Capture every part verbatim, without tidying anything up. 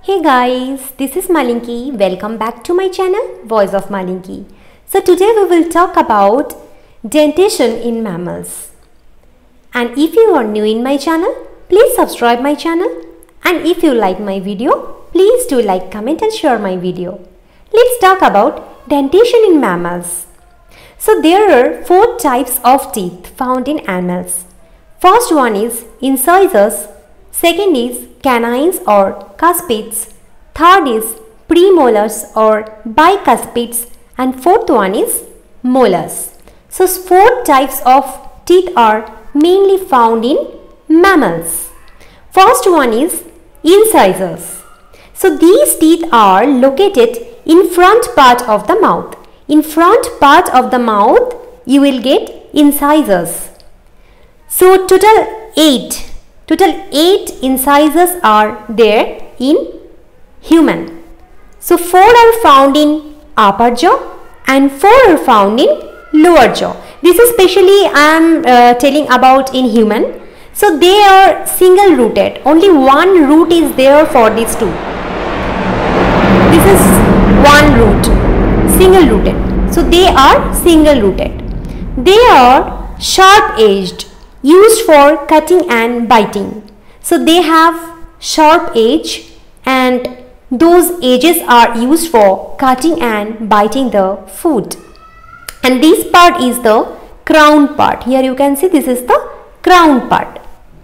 Hey guys, this is Malinki. Welcome back to my channel Voice of Malinki. So today we will talk about dentition in mammals. And if you are new in my channel, please subscribe my channel. And if you like my video, please do like, comment and share my video. Let's talk about dentition in mammals. So there are four types of teeth found in animals. First one is incisors. Second is canines or cuspids. Third is premolars or bicuspids. And fourth one is molars. So four types of teeth are mainly found in mammals. First one is incisors. So these teeth are located in front part of the mouth. In front part of the mouth you will get incisors. So total eight. Total eight incisors are there in human. So four are found in upper jaw and four are found in lower jaw. This is specially I am uh, telling about in human. So they are single rooted. Only one root is there for these two. This is one root, single rooted. So they are single rooted. They are sharp edged, used for cutting and biting. So they have sharp edge and those edges are used for cutting and biting the food. And this part is the crown part. Here you can see this is the crown part.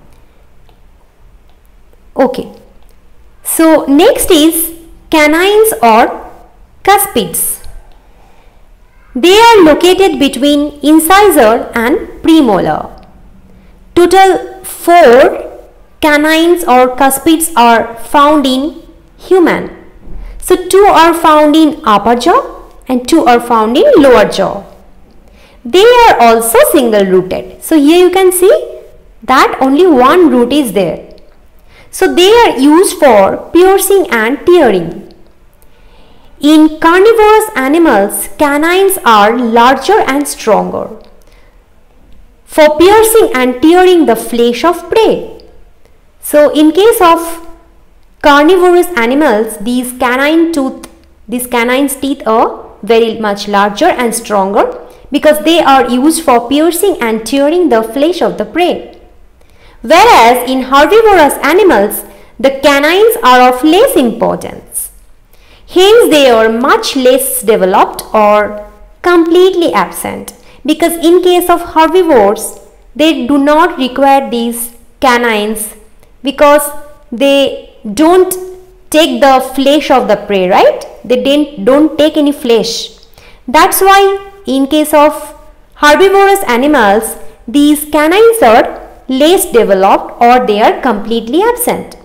Okay. So next is canines or cuspids. They are located between incisor and premolar. Total four canines or cuspids are found in human. So two are found in upper jaw and two are found in lower jaw. They are also single rooted. So here you can see that only one root is there. So they are used for piercing and tearing. In carnivorous animals, canines are larger and stronger for piercing and tearing the flesh of prey. So in case of carnivorous animals, these canine tooth, these canine's teeth are very much larger and stronger because they are used for piercing and tearing the flesh of the prey. Whereas in herbivorous animals, the canines are of less importance. Hence they are much less developed or completely absent. Because in case of herbivores, they do not require these canines because they don't take the flesh of the prey, right? They don't, don't take any flesh. That's why in case of herbivorous animals, these canines are less developed or they are completely absent.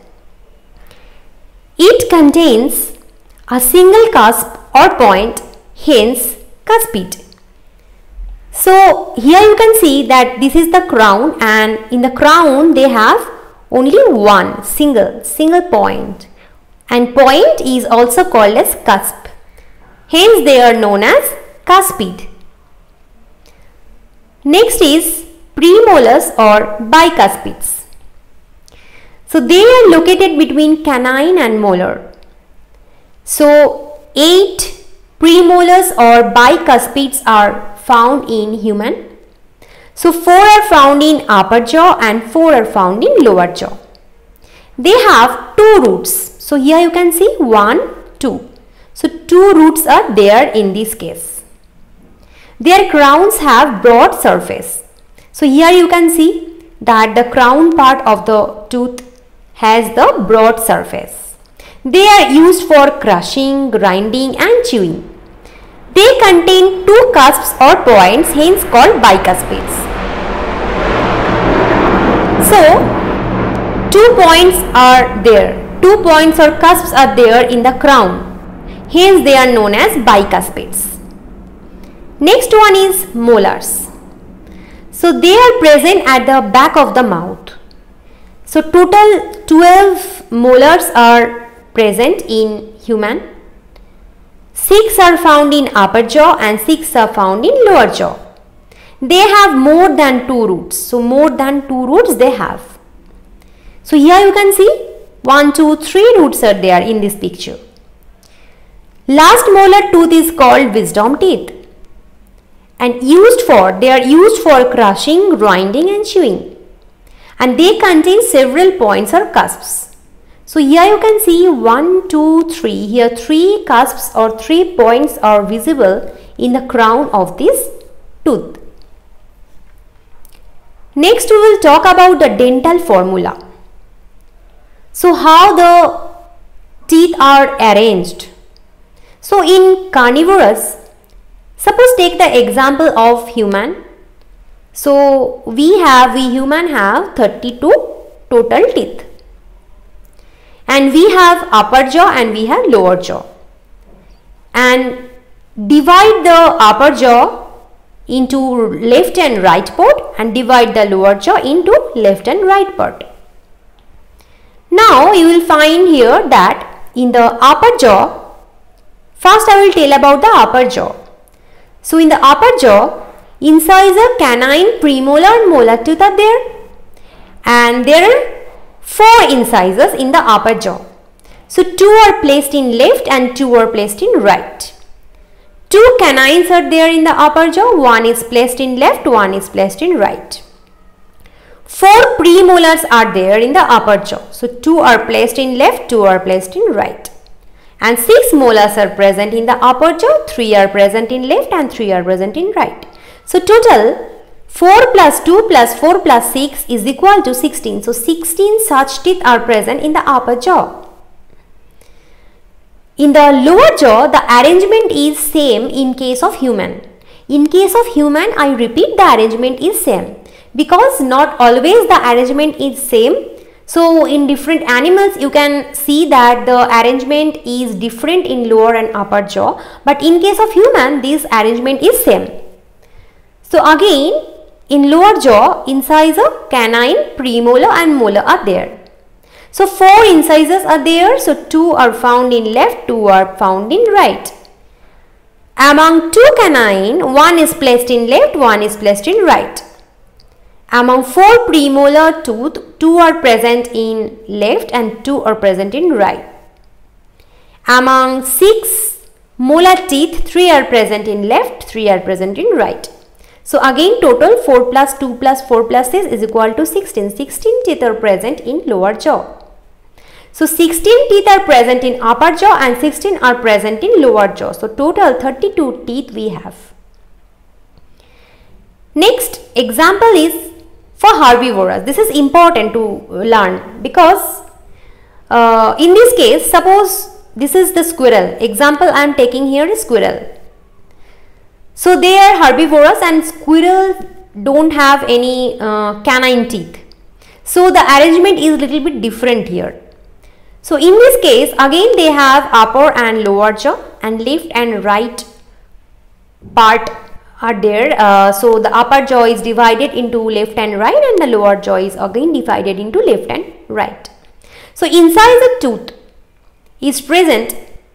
It contains a single cusp or point, hence cuspid. So here you can see that this is the crown and in the crown they have only one single single point and point is also called as cusp. Hence they are known as cuspid. Next is premolars or bicuspids. So they are located between canine and molar. So eight premolars or bicuspids are found in human. So four are found in upper jaw and four are found in lower jaw. They have two roots. So here you can see one, two. So two roots are there in this case. Their crowns have broad surface. So here you can see that the crown part of the tooth has the broad surface. They are used for crushing, grinding and chewing. They contain two cusps or points, hence called bicuspids. So, two points are there. Two points or cusps are there in the crown. Hence, they are known as bicuspids. Next one is molars. So, they are present at the back of the mouth. So, total twelve molars are present in human. six are found in upper jaw and six are found in lower jaw. They have more than two roots. So more than two roots they have. So here you can see one, two, three roots are there in this picture. Last molar tooth is called wisdom teeth and used for, they are used for crushing, grinding and chewing, and they contain several points or cusps. So here you can see one, two, three, here three cusps or three points are visible in the crown of this tooth. Next we will talk about the dental formula. So how the teeth are arranged. So in carnivorous, suppose take the example of human. So we have, we human have thirty-two total teeth. And we have upper jaw and we have lower jaw. And divide the upper jaw into left and right part and divide the lower jaw into left and right part. Now you will find here that in the upper jaw, first I will tell about the upper jaw. So in the upper jaw, incisor, canine, premolar and molar tooth are there, and there are four incisors in the upper jaw. So two are placed in left and two are placed in right. Two canines are there in the upper jaw, one is placed in left, one is placed in right. Four premolars are there in the upper jaw. So two are placed in left, two are placed in right. And six molars are present in the upper jaw, three are present in left and three are present in right. So total four plus two plus four plus six is equal to sixteen. So sixteen such teeth are present in the upper jaw. In the lower jaw, the arrangement is same in case of human. In case of human, I repeat, the arrangement is same because not always the arrangement is same. So in different animals you can see that the arrangement is different in lower and upper jaw, but in case of human this arrangement is same. So again in lower jaw, incisor, canine, premolar and molar are there. So four incisors are there, so two are found in left, two are found in right. Among two canine, one is placed in left, one is placed in right. Among four premolar tooth, two are present in left and two are present in right. Among six molar teeth, three are present in left, three are present in right. So again total four plus two plus four plus six is equal to sixteen. sixteen teeth are present in lower jaw. So sixteen teeth are present in upper jaw and sixteen are present in lower jaw. So total thirty-two teeth we have. Next example is for herbivorous. This is important to learn because uh, in this case, suppose this is the squirrel. Example I am taking here is squirrel. So they are herbivorous and squirrel don't have any uh, canine teeth. So the arrangement is little bit different here. So in this case again they have upper and lower jaw and left and right part are there. Uh, so the upper jaw is divided into left and right and the lower jaw is again divided into left and right. So incisor tooth is present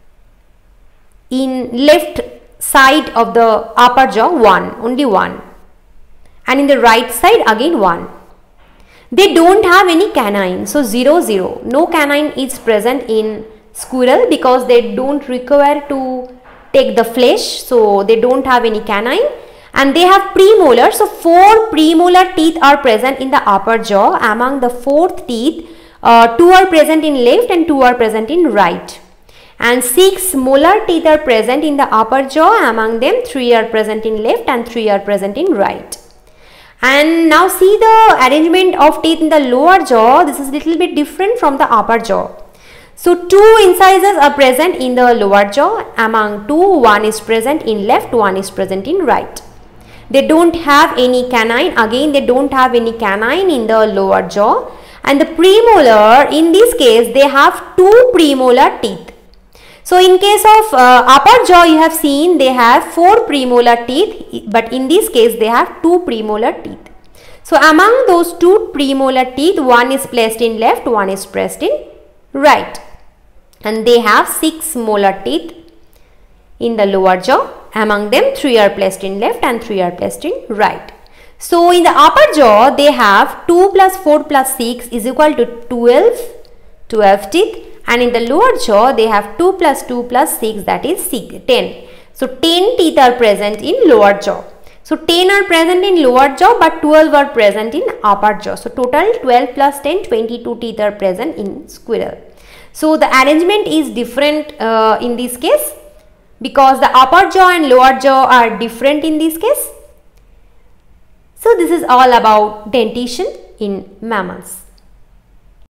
in left side of the upper jaw, one, only one, and in the right side again one. They don't have any canine, so zero zero, no canine is present in squirrel because they don't require to take the flesh, so they don't have any canine, and they have premolar. So four premolar teeth are present in the upper jaw. Among the fourth teeth, uh, two are present in left and two are present in right, and six molar teeth are present in the upper jaw. Among them three are present in left and three are present in right. And now see the arrangement of teeth in the lower jaw. This is little bit different from the upper jaw. So two incisors are present in the lower jaw. Among two, one is present in left, one is present in right. They don't have any canine. Again, they don't have any canine in the lower jaw. And the premolar, in this case, they have two premolar teeth. So in case of uh, upper jaw, you have seen they have four premolar teeth, but in this case they have two premolar teeth. So among those two premolar teeth, one is placed in left, one is placed in right, and they have six molar teeth in the lower jaw. Among them three are placed in left and three are placed in right. So in the upper jaw they have two plus four plus six is equal to twelve twelve teeth, and in the lower jaw they have two plus two plus six, that is ten. So ten teeth are present in lower jaw. So ten are present in lower jaw but twelve are present in upper jaw. So total twelve plus ten, twenty-two teeth are present in squirrel. So the arrangement is different uh, in this case because the upper jaw and lower jaw are different in this case. So this is all about dentition in mammals.